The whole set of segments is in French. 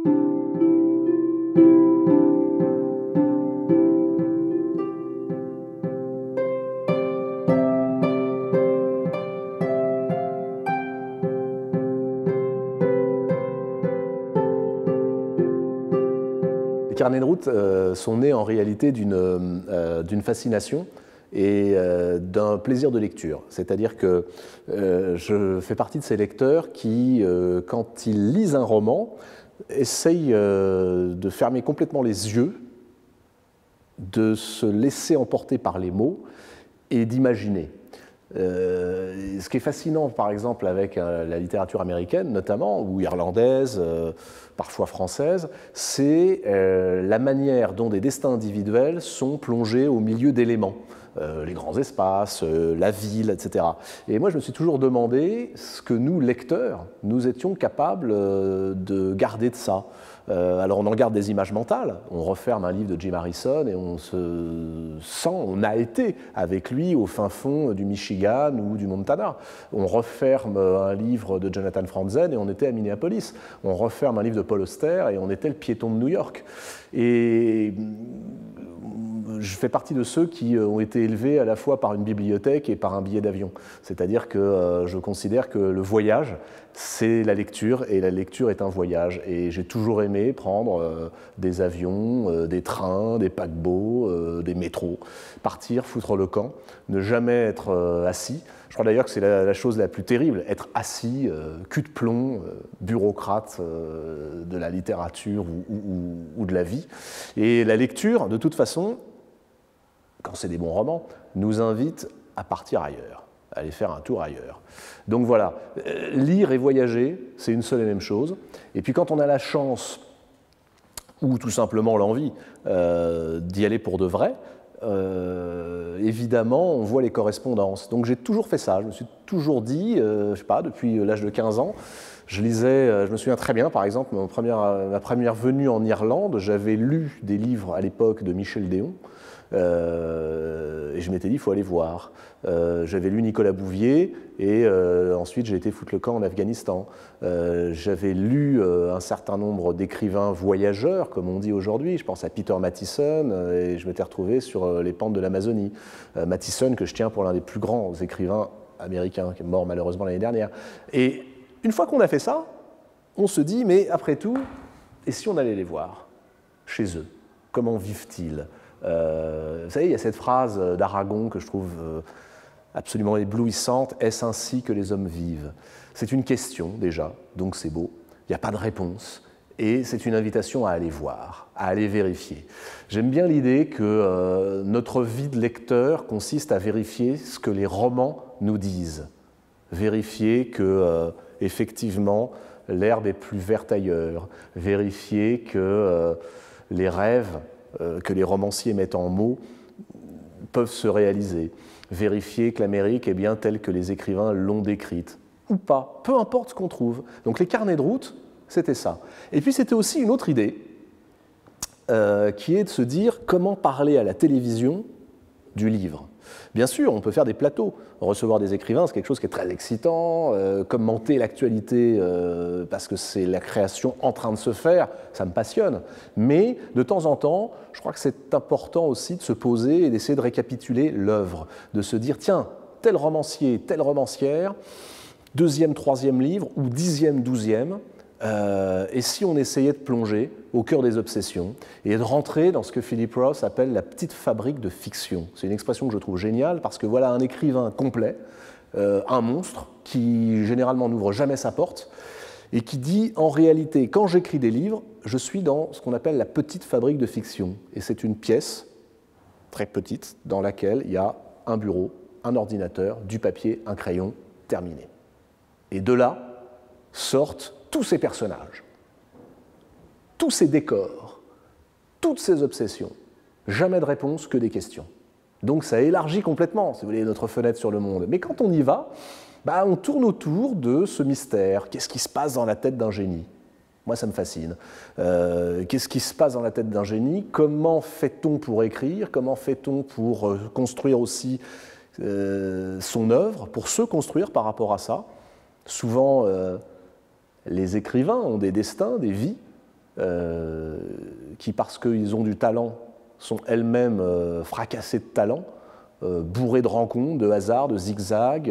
Les carnets de route sont nés en réalité d'une fascination et d'un plaisir de lecture. C'est-à-dire que je fais partie de ces lecteurs qui, quand ils lisent un roman, essayent de fermer complètement les yeux, de se laisser emporter par les mots et d'imaginer. Ce qui est fascinant, par exemple, avec la littérature américaine, notamment, ou irlandaise, parfois française, c'est la manière dont des destins individuels sont plongés au milieu d'éléments. Les grands espaces, la ville, etc. Et moi, je me suis toujours demandé ce que nous, lecteurs, nous étions capables de garder de ça. Alors on en garde des images mentales, on referme un livre de Jim Harrison et on se sent, on a été avec lui au fin fond du Michigan ou du Montana. On referme un livre de Jonathan Franzen et on était à Minneapolis. On referme un livre de Paul Auster et on était le piéton de New York. Et je fais partie de ceux qui ont été élevés à la fois par une bibliothèque et par un billet d'avion. C'est-à-dire que je considère que le voyage, c'est la lecture, et la lecture est un voyage. Et j'ai toujours aimé prendre des avions, des trains, des paquebots, des métros, partir, foutre le camp, ne jamais être assis. Je crois d'ailleurs que c'est la chose la plus terrible, être assis, cul de plomb, bureaucrate de la littérature ou de la vie. Et la lecture, de toute façon, quand c'est des bons romans, nous invite à partir ailleurs, à aller faire un tour ailleurs. Donc voilà, lire et voyager, c'est une seule et même chose. Et puis quand on a la chance, ou tout simplement l'envie, d'y aller pour de vrai, évidemment, on voit les correspondances. Donc j'ai toujours fait ça, je me suis toujours dit, je ne sais pas, depuis l'âge de 15 ans, je lisais, je me souviens très bien, par exemple, ma première venue en Irlande, j'avais lu des livres à l'époque de Michel Déon, et je m'étais dit, il faut aller voir. J'avais lu Nicolas Bouvier, et ensuite j'ai été foutre le camp en Afghanistan. J'avais lu un certain nombre d'écrivains voyageurs, comme on dit aujourd'hui. Je pense à Peter Mattison, et je m'étais retrouvé sur les pentes de l'Amazonie. Mattison, que je tiens pour l'un des plus grands écrivains américains, qui est mort malheureusement l'année dernière. Et une fois qu'on a fait ça, on se dit, mais après tout, et si on allait les voir, chez eux? Comment vivent-ils? Vous savez, il y a cette phrase d'Aragon que je trouve absolument éblouissante, « Est-ce ainsi que les hommes vivent ?» C'est une question déjà, donc c'est beau, il n'y a pas de réponse, et c'est une invitation à aller voir, à aller vérifier. J'aime bien l'idée que notre vie de lecteur consiste à vérifier ce que les romans nous disent, vérifier que, effectivement, l'herbe est plus verte ailleurs, vérifier que les rêves que les romanciers mettent en mots peuvent se réaliser, vérifier que l'Amérique est bien telle que les écrivains l'ont décrite, ou pas, peu importe ce qu'on trouve. Donc les carnets de route, c'était ça. Et puis c'était aussi une autre idée, qui est de se dire comment parler à la télévision du livre. Bien sûr, on peut faire des plateaux, recevoir des écrivains, c'est quelque chose qui est très excitant, commenter l'actualité parce que c'est la création en train de se faire, ça me passionne. Mais de temps en temps, je crois que c'est important aussi de se poser et d'essayer de récapituler l'œuvre, de se dire, tiens, tel romancier, telle romancière, 2e, 3e livre, ou 10e, 12e, et si on essayait de plonger au cœur des obsessions et de rentrer dans ce que Philip Roth appelle la petite fabrique de fiction. C'est une expression que je trouve géniale parce que voilà un écrivain complet, un monstre qui généralement n'ouvre jamais sa porte et qui dit en réalité quand j'écris des livres, je suis dans ce qu'on appelle la petite fabrique de fiction. Et c'est une pièce très petite dans laquelle il y a un bureau, un ordinateur, du papier, un crayon, terminé. Et de là sortent tous ces personnages, tous ces décors, toutes ces obsessions. Jamais de réponse, que des questions. Donc ça élargit complètement, si vous voulez, notre fenêtre sur le monde. Mais quand on y va, on tourne autour de ce mystère. Qu'est-ce qui se passe dans la tête d'un génie? Moi, ça me fascine. Qu'est-ce qui se passe dans la tête d'un génie? Comment fait-on pour écrire? Comment fait-on pour construire aussi son œuvre, pour se construire par rapport à ça? Souvent, les écrivains ont des destins, des vies, qui, parce qu'ils ont du talent, sont elles-mêmes fracassées de talent, bourrées de rencontres, de hasards, de zigzags,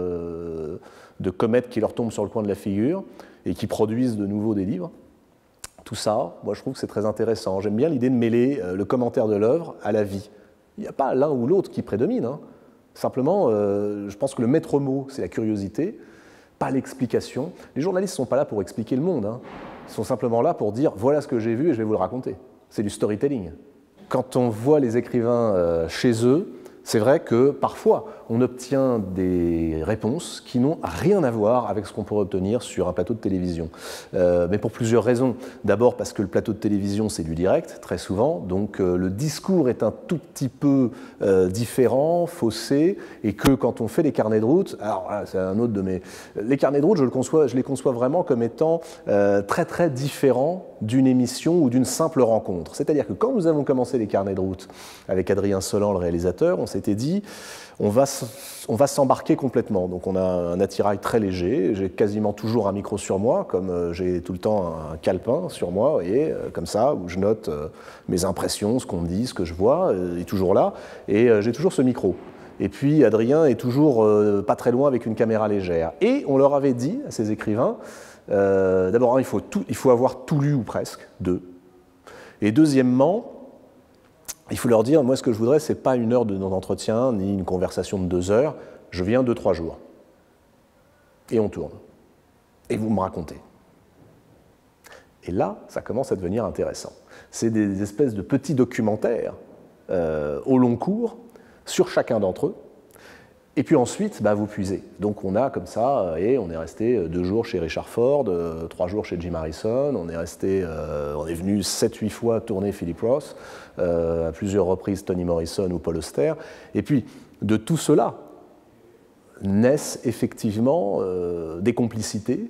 de comètes qui leur tombent sur le coin de la figure et qui produisent de nouveau des livres. Tout ça, moi je trouve que c'est très intéressant. J'aime bien l'idée de mêler le commentaire de l'œuvre à la vie. Il n'y a pas l'un ou l'autre qui prédomine, hein. Simplement, je pense que le maître mot, c'est la curiosité, pas l'explication. Les journalistes ne sont pas là pour expliquer le monde, hein. Ils sont simplement là pour dire « voilà ce que j'ai vu et je vais vous le raconter ». C'est du storytelling. Quand on voit les écrivains chez eux, c'est vrai que parfois, on obtient des réponses qui n'ont rien à voir avec ce qu'on pourrait obtenir sur un plateau de télévision. Mais pour plusieurs raisons. D'abord parce que le plateau de télévision, c'est du direct, très souvent, donc le discours est un tout petit peu différent, faussé, et que quand on fait les carnets de route, alors là, c'est un autre de mes... Les carnets de route, je les conçois vraiment comme étant très très différents d'une émission ou d'une simple rencontre. C'est-à-dire que quand nous avons commencé les carnets de route avec Adrien Solan, le réalisateur, on s'était dit on va s'embarquer complètement. Donc on a un attirail très léger, j'ai quasiment toujours un micro sur moi, comme j'ai tout le temps un calepin sur moi, vous voyez, comme ça, où je note mes impressions, ce qu'on me dit, ce que je vois, il est toujours là, et j'ai toujours ce micro. Et puis Adrien est toujours pas très loin avec une caméra légère. Et on leur avait dit, à ces écrivains, d'abord, il faut avoir tout lu ou presque, deux. Et deuxièmement, il faut leur dire, moi ce que je voudrais, ce n'est pas une heure d'entretien, ni une conversation de 2 heures, je viens 2-3 jours. Et on tourne. Et vous me racontez. Et là, ça commence à devenir intéressant. C'est des espèces de petits documentaires au long cours, sur chacun d'entre eux. Et puis ensuite, vous puisez. Donc on a comme ça, et on est resté 2 jours chez Richard Ford, 3 jours chez Jim Harrison, on est venu 7-8 fois tourner Philip Roth, à plusieurs reprises Toni Morrison ou Paul Auster. Et puis de tout cela naissent effectivement des complicités,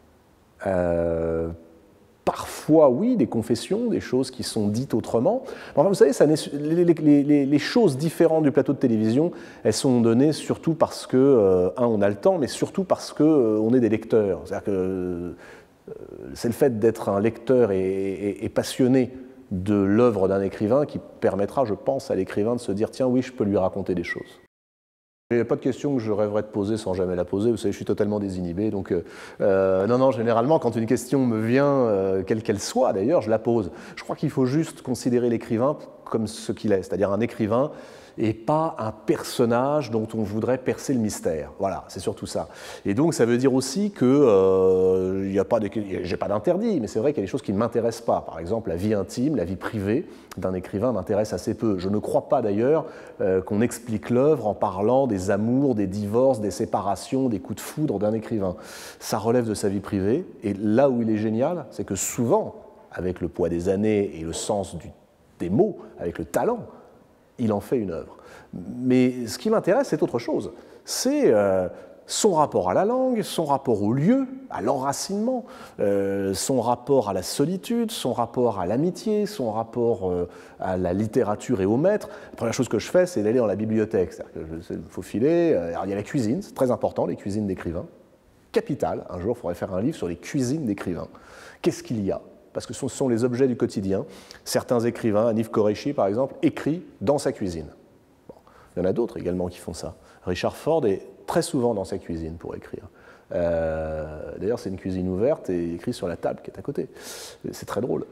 parfois, oui, des confessions, des choses qui sont dites autrement. Enfin, vous savez, les choses différentes du plateau de télévision, elles sont données surtout parce que, on a le temps, mais surtout parce qu'on est des lecteurs. C'est-à-dire que c'est le fait d'être un lecteur et passionné de l'œuvre d'un écrivain qui permettra, je pense, à l'écrivain de se dire « tiens, oui, je peux lui raconter des choses ». Il n'y a pas de question que je rêverais de poser sans jamais la poser. Vous savez, je suis totalement désinhibé. Donc, non, généralement, quand une question me vient, quelle qu'elle soit d'ailleurs, je la pose. Je crois qu'il faut juste considérer l'écrivain comme ce qu'il est, c'est-à-dire un écrivain et pas un personnage dont on voudrait percer le mystère. Voilà, c'est surtout ça. Et donc, ça veut dire aussi que j'ai pas d'interdit, mais c'est vrai qu'il y a des choses qui ne m'intéressent pas. Par exemple, la vie intime, la vie privée d'un écrivain m'intéresse assez peu. Je ne crois pas d'ailleurs qu'on explique l'œuvre en parlant des amours, des divorces, des séparations, des coups de foudre d'un écrivain. Ça relève de sa vie privée, et là où il est génial, c'est que souvent, avec le poids des années et le sens des mots, avec le talent, il en fait une œuvre. Mais ce qui m'intéresse, c'est autre chose. C'est son rapport à la langue, son rapport au lieu, à l'enracinement, son rapport à la solitude, son rapport à l'amitié, son rapport à la littérature et au maître. La première chose que je fais, c'est d'aller dans la bibliothèque. Il faut filer. Alors, il y a la cuisine, c'est très important, les cuisines d'écrivains. Capital. Un jour, il faudrait faire un livre sur les cuisines d'écrivains. Qu'est-ce qu'il y a ? Parce que ce sont les objets du quotidien. Certains écrivains, Hanif Kureishi par exemple, écrit dans sa cuisine. Bon. Il y en a d'autres également qui font ça. Richard Ford est très souvent dans sa cuisine pour écrire. D'ailleurs, c'est une cuisine ouverte et il écrit sur la table qui est à côté. C'est très drôle.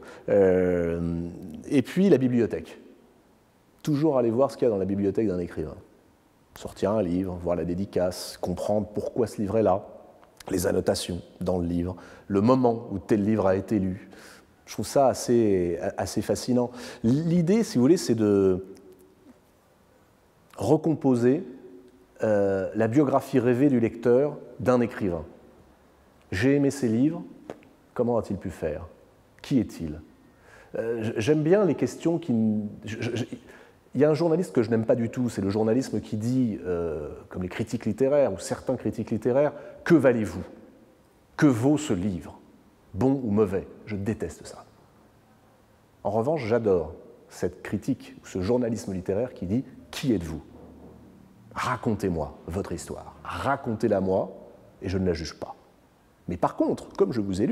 Et puis la bibliothèque. Toujours aller voir ce qu'il y a dans la bibliothèque d'un écrivain. Sortir un livre, voir la dédicace, comprendre pourquoi ce livre est là, les annotations dans le livre, le moment où tel livre a été lu. Je trouve ça assez fascinant. L'idée, si vous voulez, c'est de recomposer la biographie rêvée du lecteur d'un écrivain. J'ai aimé ses livres, comment a-t-il pu faire? Qui est-il? J'aime bien les questions qui... Il y a un journaliste que je n'aime pas du tout, c'est le journalisme qui dit, comme les critiques littéraires ou certains critiques littéraires, « Que valez-vous? Que vaut ce livre? Bon ou mauvais ?» Je déteste ça. En revanche, j'adore cette critique, ce journalisme littéraire qui dit « Qui êtes-vous? Racontez-moi votre histoire, racontez-la moi et je ne la juge pas. » Mais par contre, comme je vous ai lu,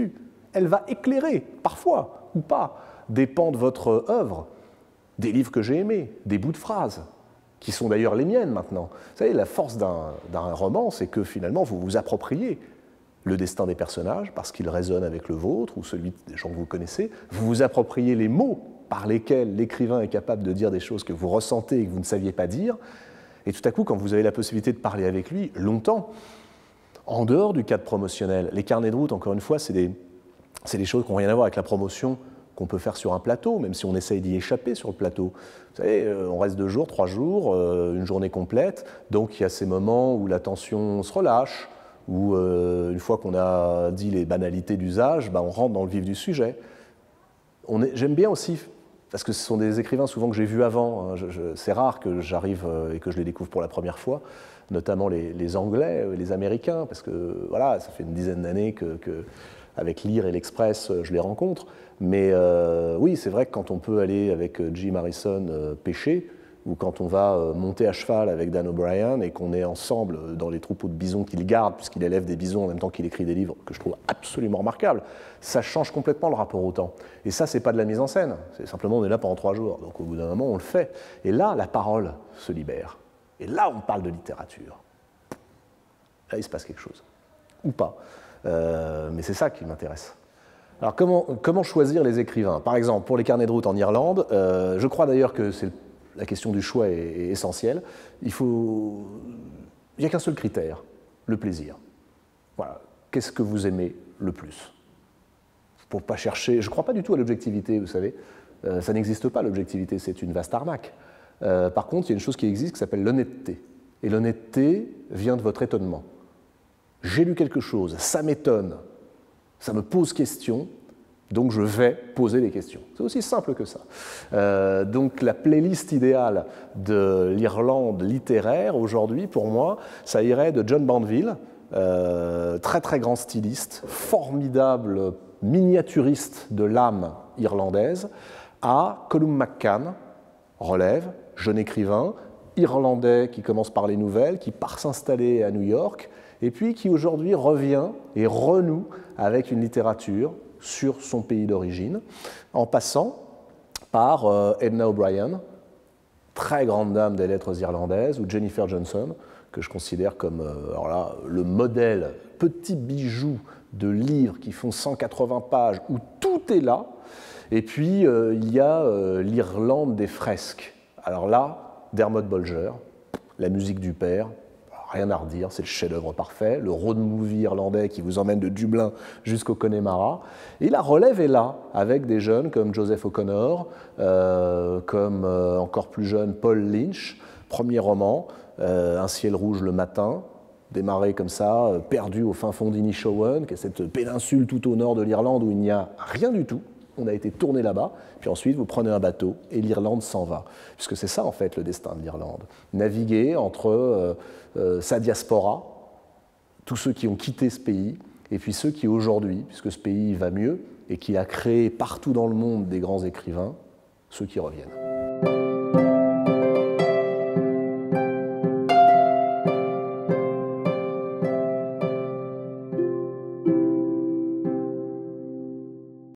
elle va éclairer, parfois ou pas, des pans de votre œuvre, des livres que j'ai aimés, des bouts de phrases, qui sont d'ailleurs les miennes maintenant. Vous savez, la force d'un roman, c'est que finalement, vous vous appropriez le destin des personnages, parce qu'il résonne avec le vôtre, ou celui des gens que vous connaissez, vous vous appropriez les mots par lesquels l'écrivain est capable de dire des choses que vous ressentez et que vous ne saviez pas dire, et tout à coup, quand vous avez la possibilité de parler avec lui longtemps, en dehors du cadre promotionnel, les carnets de route, encore une fois, c'est des choses qui n'ont rien à voir avec la promotion qu'on peut faire sur un plateau, même si on essaye d'y échapper sur le plateau. Vous savez, on reste 2 jours, 3 jours, une journée complète, donc il y a ces moments où la tension se relâche, où une fois qu'on a dit les banalités d'usage, on rentre dans le vif du sujet. J'aime bien aussi, parce que ce sont des écrivains souvent que j'ai vus avant, hein, c'est rare que j'arrive et que je les découvre pour la première fois, notamment les Anglais, les Américains, parce que voilà, ça fait une dizaine d'années avec Lire et l'Express, je les rencontre. Mais oui, c'est vrai que quand on peut aller avec Jim Harrison pêcher, ou quand on va monter à cheval avec Dan O'Brien et qu'on est ensemble dans les troupeaux de bisons qu'il garde, puisqu'il élève des bisons en même temps qu'il écrit des livres, que je trouve absolument remarquable, ça change complètement le rapport au temps. Et ça, c'est pas de la mise en scène, c'est simplement on est là pendant 3 jours, donc au bout d'un moment, on le fait. Et là, la parole se libère. Et là, on parle de littérature. Là, il se passe quelque chose. Ou pas. Mais c'est ça qui m'intéresse. Alors, comment choisir les écrivains? Par exemple, pour les carnets de route en Irlande, je crois d'ailleurs que la question du choix est essentielle. Il n'y a qu'un seul critère, le plaisir. Voilà. Qu'est-ce que vous aimez le plus? Pour pas chercher, je ne crois pas du tout à l'objectivité, vous savez. Ça n'existe pas, l'objectivité, c'est une vaste arnaque. Par contre, il y a une chose qui existe qui s'appelle l'honnêteté. Et l'honnêteté vient de votre étonnement. J'ai lu quelque chose, ça m'étonne, ça me pose question, donc je vais poser des questions. C'est aussi simple que ça. Donc la playlist idéale de l'Irlande littéraire, aujourd'hui, pour moi, ça irait de John Banville, très très grand styliste, formidable miniaturiste de l'âme irlandaise, à Colum McCann, relève, jeune écrivain, irlandais qui commence par les nouvelles, qui part s'installer à New York, et puis qui aujourd'hui revient et renoue avec une littérature sur son pays d'origine, en passant par Edna O'Brien, très grande dame des lettres irlandaises, ou Jennifer Johnson, que je considère comme alors là, le modèle, petit bijou de livres qui font 180 pages, où tout est là. Et puis, il y a l'Irlande des fresques. Alors là, Dermot Bolger, la musique du père, rien à redire, c'est le chef-d'œuvre parfait, le road movie irlandais qui vous emmène de Dublin jusqu'au Connemara. Et la relève est là, avec des jeunes comme Joseph O'Connor, comme encore plus jeune Paul Lynch, premier roman, Un ciel rouge le matin, démarré comme ça, perdu au fin fond d'Inishowen, qui est cette péninsule tout au nord de l'Irlande où il n'y a rien du tout. On a été tourné là-bas, puis ensuite vous prenez un bateau et l'Irlande s'en va. Puisque c'est ça en fait le destin de l'Irlande. Naviguer entre sa diaspora, tous ceux qui ont quitté ce pays, et puis ceux qui aujourd'hui, puisque ce pays va mieux et qui a créé partout dans le monde des grands écrivains, ceux qui reviennent.